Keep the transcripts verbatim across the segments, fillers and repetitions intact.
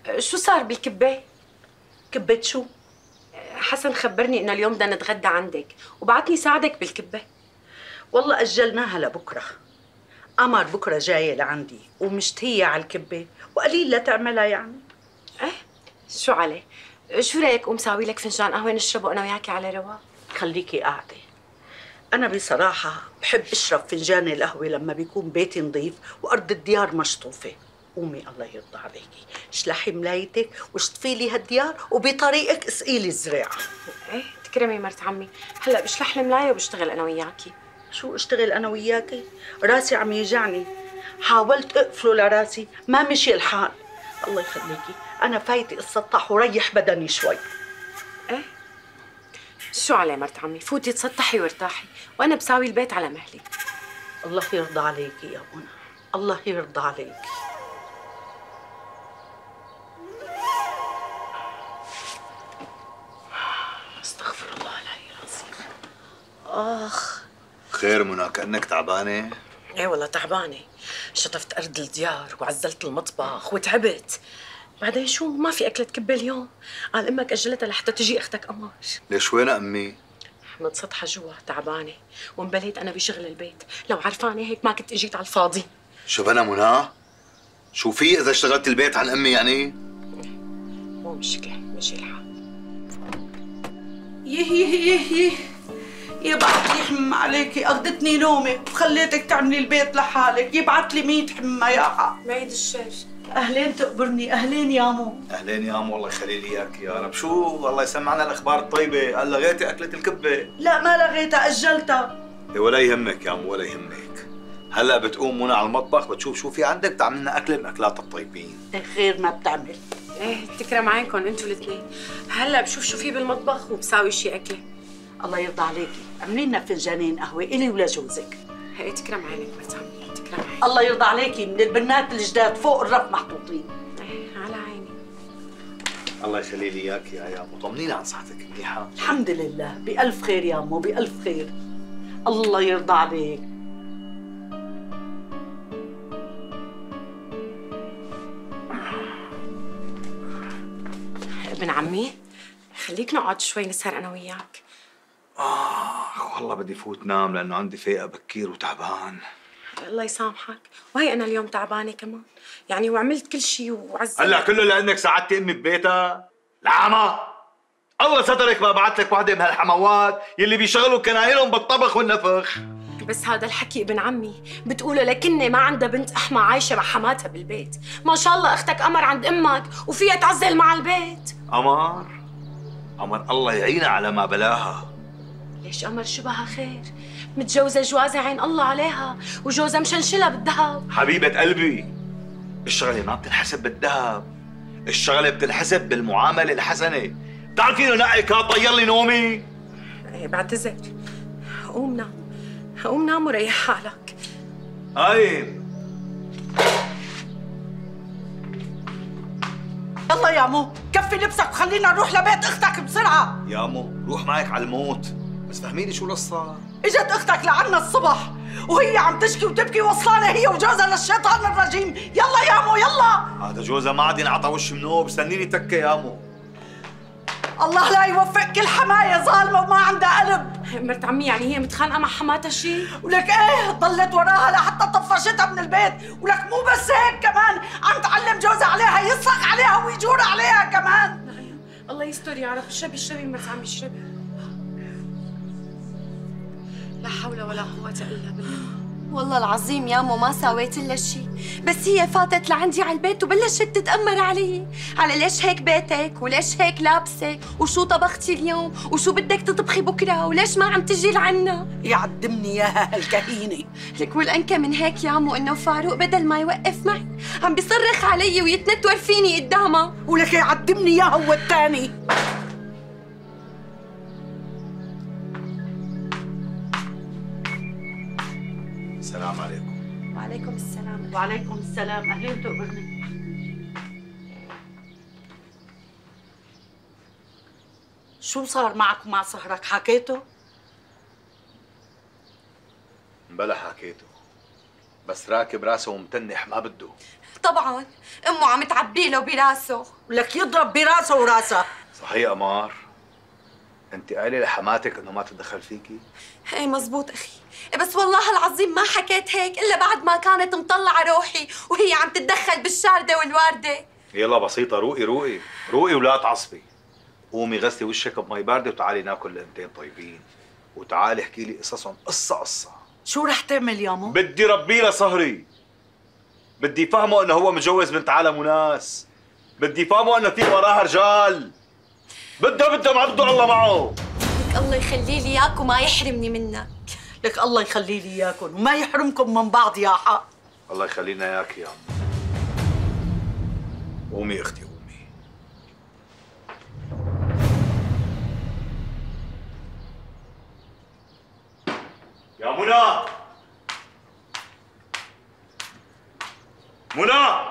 شو صار بالكبة؟ كبة شو؟ حسن خبرني انه اليوم بدنا نتغدى عندك وبعتني ساعدك بالكبة. والله أجلناها لبكرة. قمر بكرة جاية لعندي ومشتهية على الكبة وقليل لا تعملها يعني. ايه شو عليه؟ شو رايك قوم ساوي لك فنجان قهوة نشربه انا وياكي على رواق؟ خليكي قاعدة. أنا بصراحة بحب أشرب فنجان القهوة لما بيكون بيتي نظيف وأرض الديار مشطوفة. قومي الله يرضى عليكي، اشلحي ملايتك واشطفي لي هالديار وبطريقك اسقي لي الزراعة. ايه تكرمي مرت عمي، هلا بشلح الملاية وبشتغل انا وياكي. شو اشتغل أنا وياكي؟ راسي عم يوجعني، حاولت أقفله لراسي ما مشي الحال. الله يخليكي، أنا فايتة اتسطح وريح بدني شوي. ايه شو عليه مرت عمي، فوتي تسطحي وارتاحي وانا بساوي البيت على مهلي. الله يرضى عليكي يا منى، الله يرضى عليكي. استغفر الله العلي العظيم. اخ خير منى، كأنك تعبانة؟ ايه والله تعبانة، شطفت أرض الديار وعزلت المطبخ وتعبت. بعدين شو ما في أكلة كبة اليوم، قال أمك أجلتها لحتى تجي أختك قمر. ليش وين أمي؟ متسطحة جوا تعبانة وانبليت أنا بشغل البيت، لو عرفانة هيك ما كنت اجيت على الفاضي. شو بنا منى؟ شو في إذا اشتغلت البيت عن أمي يعني؟ مو مشكلة مشي الحال. يه يه يه يه يبعت لي حمى عليكي، أخذتني نومي وخليتك تعملي البيت لحالك، يبعت لي مية حمى يا حق. بعيد الشر. أهلين تقبرني، أهلين يا مو. أهلين يا أمو، الله يخلي لي إياك يا رب. شو الله يسمعنا الأخبار الطيبة، قال لغيتي أكلة الكبة؟ لا ما لغيتها، أجلتها. إيه ولا يهمك يا أمو ولا يهمك. هلا بتقوم منى على المطبخ بتشوف شو في عندك، تعمل لنا أكلة من أكلات الطيبين. خير ما بتعمل. ايه تكرم عينكم انتوا الاثنين، هلا بشوف شو في بالمطبخ وبساوي شي أكلة. الله يرضى عليكي، اعملي لنا فنجانين قهوة إلي ولا-جوزك. هي تكرم عينك مرت عمي، تكرم عينك. الله يرضى عليكي، من البنات الجداد فوق الرف محطوطين. ايه على عيني. الله يخلي لي إياك يا يا أمو، طمنينا عن صحتك منيحة؟ الحمد لله بألف خير يا أمو، بألف خير. الله يرضى عليك. ابن عمي خليك نقعد شوي نسهر أنا وياك. آه والله بدي فوت نام لأنه عندي فيقة بكير وتعبان. الله يسامحك، وهي أنا اليوم تعبانة كمان، يعني وعملت كل شيء وعزت. هلا كله لأنك ساعدتي أمي ببيتها؟ لعمة الله سترك ما بعت لك وحدة من هالحموات يلي بيشغلوا كنايلهم بالطبخ والنفخ. بس هذا الحكي ابن عمي بتقوله لكني ما عندها بنت أحمى عايشة مع حماتها بالبيت. ما شاء الله أختك قمر عند أمك وفيها تعزل مع البيت. قمر قمر الله يعينها على ما بلاها. ليش قمر شبهها خير، متجوزة جوازة عين الله عليها وجوزها مشنشلها بالذهب. حبيبة قلبي، الشغلة ما بتنحسب بالذهب، الشغلة بتنحسب بالمعاملة الحسنة. بتعرفي انه نقي كان طير لي نومي؟ ايه بعتذر، قوم نام، قوم نام وريح حالك. قايم. يلا يا مو كفي لبسك وخلينا نروح لبيت اختك بسرعة. يا مو روح معك على الموت، بس فهميني شو القصة؟ اجت اختك لعنا الصبح وهي عم تشكي وتبكي وصلانة هي وجوزها للشيطان الرجيم. يلا يا مو يلا. هذا جوزها ما عاد ينعطى وش منوب، استنيني تكة يا مو. الله لا يوفق كل حماية ظالمة وما عندها قلب. مرت عمي يعني هي متخانقة مع حماتها شيء؟ ولك ايه ضلت وراها لحتى طفشتها من البيت، ولك مو بس هيك كمان عم تعلم جوزها عليها يصرخ عليها ويجور عليها كمان. الله يستر يا رب. اشربي اشربي مرت عمي اشربي. لا حول ولا قوة إلا بالله. والله العظيم يامو ما سويت لها شيء، بس هي فاتت لعندي على البيت وبلشت تتأمر علي على ليش هيك بيتك وليش هيك لابسه وشو طبختي اليوم وشو بدك تطبخي بكره وليش ما عم تجي لعنا. يعدمني اياها هالكهينه. لك والأنكى من هيك يامو انه فاروق بدل ما يوقف معي عم بيصرخ علي ويتنتور فيني قدامها. ولك يعدمني اياها هو الثاني. السلام عليكم. وعليكم السلام. وعليكم السلام. اهلين تقبرني. شو صار معك ومع صهرك، حكيته؟ بلا حكيته، بس راكب راسه ومتنح ما بده. طبعا امه عم تعبي له براسه. لك يضرب براسه وراسه. صحيح قمر؟ انت قايله لحماتك انه ما تتدخل فيكي؟ ايه مزبوط اخي، بس والله العظيم ما حكيت هيك الا بعد ما كانت مطلعه روحي وهي عم تتدخل بالشارده والوارده. يلا بسيطه، روقي روقي روقي ولا تعصبي. قومي غسلي وشك بمي بارده وتعالي ناكل لقمتين طيبين، وتعالي احكي لي قصصهم قصه قصه. شو رح تعمل يامو؟ بدي ربي له صهري، بدي فهمه انه هو متجوز بنت عالم وناس، بدي فهمه انه في وراها رجال، بده بده ما بده الله معه. لك الله يخلي لي اياك وما يحرمني منك. لك الله يخلي لي اياكم وما يحرمكم من بعض يا حق. الله يخلينا اياك يا عم. قومي اختي قومي. يا منى، منى.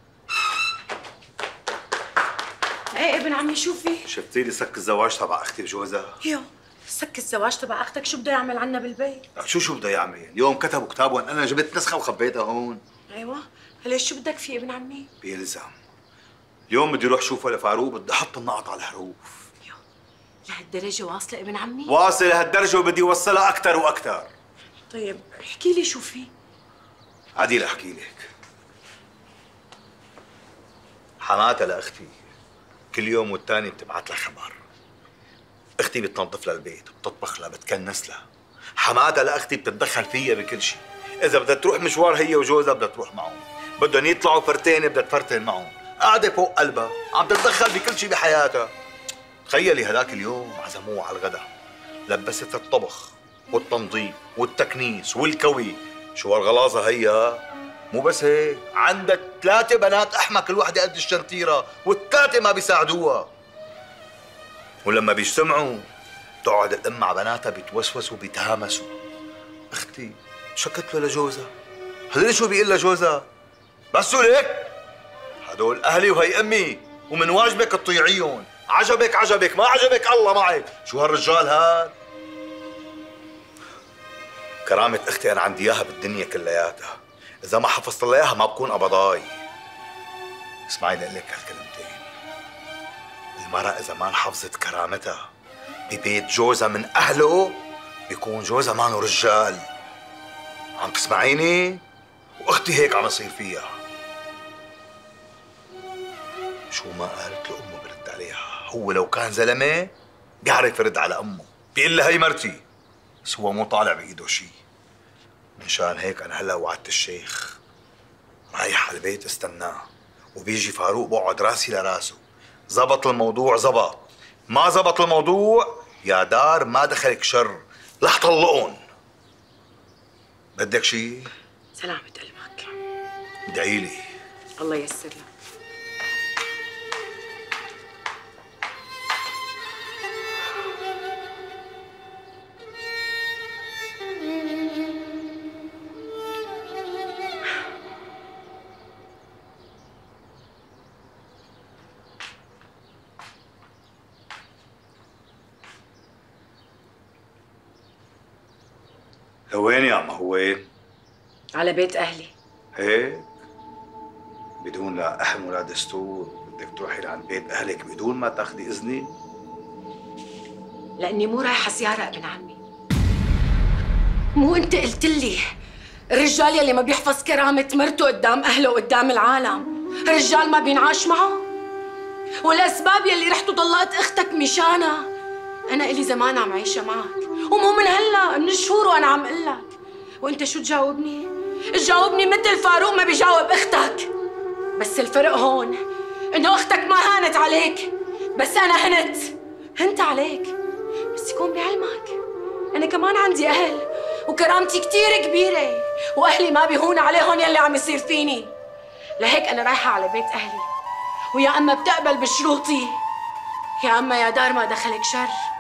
ايه ابن عمي شو في؟ شفتي لي سك الزواج تبع اختي بجوزها؟ يو سك الزواج تبع اختك شو بده يعمل عنا بالبيت؟ شو شو بده يعمل؟ اليوم كتبوا كتابهم، انا جبت نسخه وخبيتها هون. ايوه، ليش شو بدك فيه ابن عمي؟ بيلزم. اليوم بدي اروح شوفه لفاروق، بدي احط النقط على الحروف. يو لهالدرجه واصله ابن عمي؟ واصل لهالدرجه وبدي اوصلها اكثر واكثر. طيب احكي لي شو في؟ عديل احكي لك. حماتها لاختي كل يوم والتاني بتبعت لها خبر. اختي بتنظف لها البيت، بتطبخ لها، بتكنس لها. حماتها لاختي بتتدخل فيها بكل شيء. اذا بدها تروح مشوار هي وجوزها بدها تروح معهم، بدهم يطلعوا فرتين بدها تفرتن معهم، قاعده فوق قلبها عم تتدخل بكل شيء بحياتها. تخيلي هذاك اليوم عزموه على الغداء، لبست الطبخ والتنظيف والتكنيس والكوي. شو هالغلاظه هي؟ مو بس هيك، عندك ثلاثة بنات أحمى كل وحدة قد الشنطيرة، والثلاثة ما بيساعدوها. ولما بيجتمعوا تقعد الأم مع بناتها بيتوسوسوا وبيتهامسوا. أختي شكت له لجوزها، هدول شو بيقول لجوزها؟ بس ليك هدول أهلي وهي أمي ومن واجبك تطيعيهم، عجبك عجبك ما عجبك الله معك. شو هالرجال هاد؟ كرامة أختي أنا عندي إياها بالدنيا كلياتها، إذا ما حفظت الله إياها ما بكون أبضاي. اسمعي لأقول لك هالكلمتين، المرأة إذا ما حفظت كرامتها ببيت جوزها من أهله بيكون جوزها مانو رجال. عم تسمعيني؟ وأختي هيك عم يصير فيها. شو ما قالت له أمه برد عليها، هو لو كان زلمة بيعرف يرد على أمه، بيقول لها هي مرتي، بس هو مو طالع بإيده شيء. منشان هيك أنا هلا وعدت الشيخ رايح على البيت استناه، وبيجي فاروق بقعد راسي لراسه. زبط الموضوع زبط، ما زبط الموضوع يا دار ما دخلك شر رح طلقهم. بدك شيء؟ سلامة قلبك. ادعي لي. الله ييسر لك. لوين يا عم هوين؟ على بيت اهلي. هيك؟ بدون لا أحم ولا دستور بدك تروحي لعند بيت أهلك بدون ما تاخذي إذني؟ لاني مو رايحه زياره ابن عمي. مو انت قلت لي الرجال يلي ما بيحفظ كرامه مرته قدام اهله وقدام العالم رجال ما بينعاش معه؟ والاسباب يلي رحت وطلقت اختك مشانها انا الي زمان عم عايشه معك، ومو من هلا، من شهور وانا عم اقول لك. وانت شو تجاوبني؟ تجاوبني مثل فاروق ما بيجاوب اختك. بس الفرق هون انه اختك ما هانت عليك، بس انا هنت هنت عليك. بس يكون بعلمك انا كمان عندي اهل وكرامتي كثير كبيره، واهلي ما بيهون عليهم يلي عم يصير فيني. لهيك انا رايحه على بيت اهلي، ويا اما بتقبل بشروطي يا اما يا دار ما دخلك شر.